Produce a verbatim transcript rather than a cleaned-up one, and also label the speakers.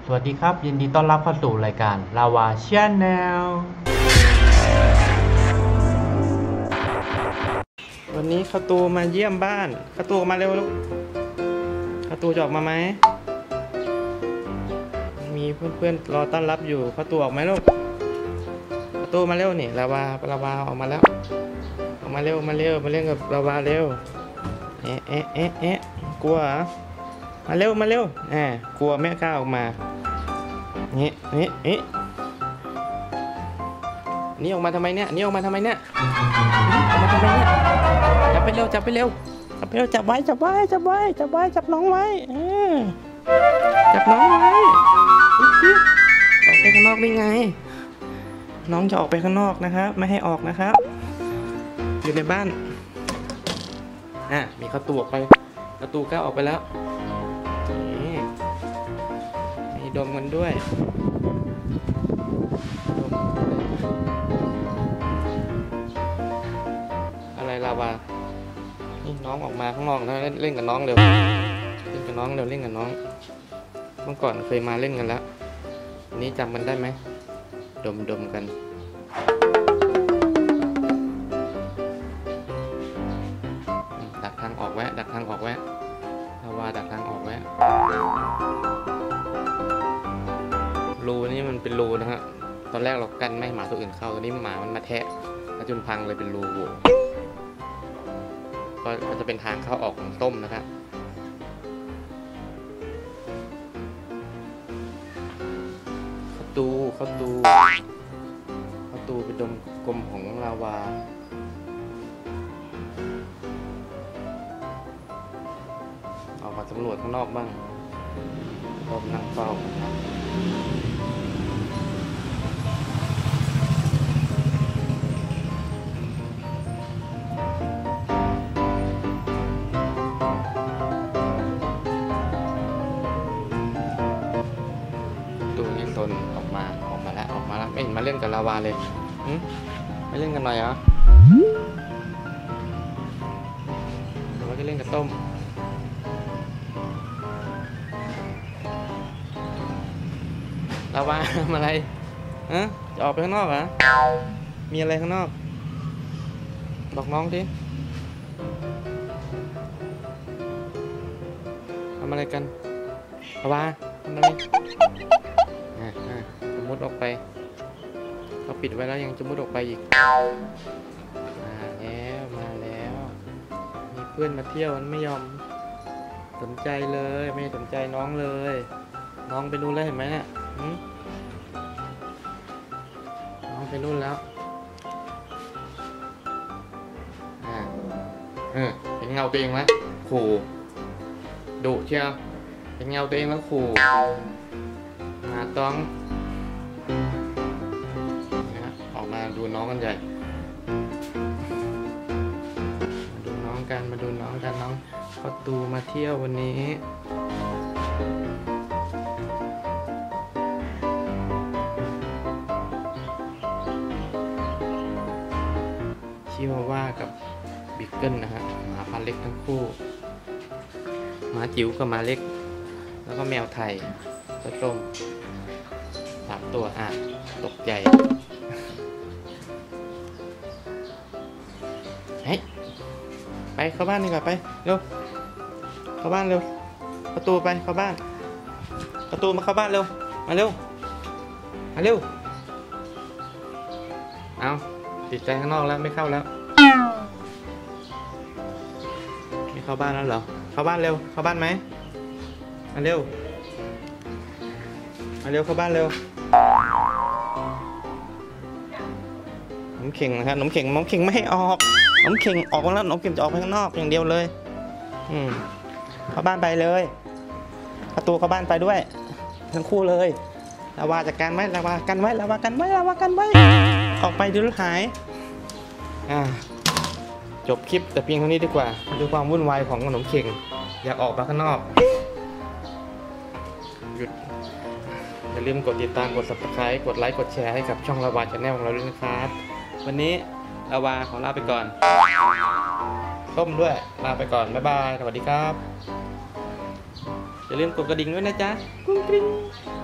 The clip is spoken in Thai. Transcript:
Speaker 1: สวัสดีครับยินดีต้อนรับเข้าสู่รายการลาวาชแนลวันนี้ข้าวตูมาเยี่ยมบ้านข้าวตูมาเร็วลูกข้าวตูจะออกมาไหมมีเพื่อนๆรอต้อนรับอยู่ข้าวตูออกไหมลูกข้าวตูมาเร็วนี่ลาวาลาวาออกมาแล้วออกมาเร็วมาเร็วมาเล่นกับลาวาเร็วเอ๊ะเอ๊ะเอ๊ะเอ๊ะกลัวมาเร็วมาเร็วแหมกลัวแม่กล้าออกมานี่นี่นี่นี่ออกมาทำไมเนี่ยนี่ออกมาทำไมเนี่ยออกมาทำไมเนี่ยจับไปเร็วจับไปเร็วจับไปเร็วจับไว้จับไว้จับไว้จับไว้จับน้องไว้จับน้องไว้ออกไปข้างนอกได้ไงน้องจะออกไปข้างนอกนะครับไม่ให้ออกนะครับอยู่ในบ้านอ่ะมีประตูออกไปประตูก้าวออกไปแล้วมีดมกันด้วยอะไรลาวานี่น้องออกมาข้างนอกนะเล่นเล่นกับน้องเร็วเล่นกับน้องเร็วเล่นกับน้องเมื่อก่อนเคยมาเล่นกันแล้ววันนี้จำมันได้ไหมดมดมกันดักทางออกแวะดักทางออกแวะลาวาดักทางออกแวะรูนี่มันเป็นรูนะฮะตอนแรกเรากันไม่ให้หมาตัวอื่นเข้าตอนนี้หมามันมาแทะจนพังเลยเป็นรูก็จะเป็นทางเข้าออกของต้มนะครับเข้าตูเข้าตูเข้าตูเป็นดมกลมของลาวาออกมาสำรวจข้างนอกบ้างรอบนั่งเฝ้าตัวนี้ตนออกมาออกมาแล้วออกมาแล้วไม่เห็นมาเล่นกับลาวาเลยไม่เล่นกันหน่อยเหรอหรือว่าจะเล่นกับต้มลาวาทำอะไรฮะจะออกไปข้างนอกเหรอมีอะไรข้างนอกบอกน้องดิทำอะไรกันลาวาทำอะไรจะมุดออกไปเราปิดไว้แล้วยังจะมุดออกไปอีกมาแล้วมาแล้วมีเพื่อนมาเที่ยวมันไม่ยอมสนใจเลยไม่สนใจน้องเลยน้องไปนู่นแล้วเห็นไหมเนี่ยน้องไปนู่นแล้วอ่าเออเห็นเงาตัวเองไหมขู่ดุเชียวเห็นเงาตัวเองแล้วขู่มาต้องนะออกมาดูน้องกันใหญ่มาดูน้องกันมาดูน้องกันน้องประตูมาเที่ยววันนี้ชิวาว่ากับบิ๊กเกิลนะฮะหมาพันธุ์เล็กทั้งคู่หมาจิ๋วกับหมาเล็กแล้วก็แมวไทยผสมสามตัวอ่ะตกใจเฮ้ยไปเข้าบ้านดีกว่าไปเร็วเข้าบ้านเร็วประตูไปเข้าบ้านประตูมาเข้าบ้านเร็วมาเร็วมาเร็วเอาติดใจข้างนอกแล้วไม่เข้าแล้วไม่เข้าบ้านแล้วเหรอเข้าบ้านเร็วเข้าบ้านไหมมาเร็วมาเร็วเข้าบ้านเร็วน้ำเข่งนะครับน้ำเข่งน้ำเข่งไม่ให้ออกน้ำเข่งออกมาแล้วน้ำเข่งจะออกไปข้างนอกอย่างเดียวเลยอืมเข้าบ้านไปเลยประตูเข้าบ้านไปด้วยทั้งคู่เลยลาวาจัดการไว้ลาวากันไว้ลาวากันไว้ลาวากันไว้ออกไปดูหายอ่าจบคลิปแต่เพียงเท่านี้ดีกว่าดูความวุ่นวายของขนมเข่งอยากออกมาข้างนอกหยุดอย่าลืมกดติดตามกด ซับสไครบ์ กดไลค์กดแชร์ให้กับช่องลาวาชาแนลของเราด้วยนะครับวันนี้ลาวาขอลาไปก่อนต้มด้วยลาไปก่อนบ๊ายบายสวัสดีครับอย่าลืมกดกระดิ่งด้วยนะจ๊ะกุ้งกริ๊ง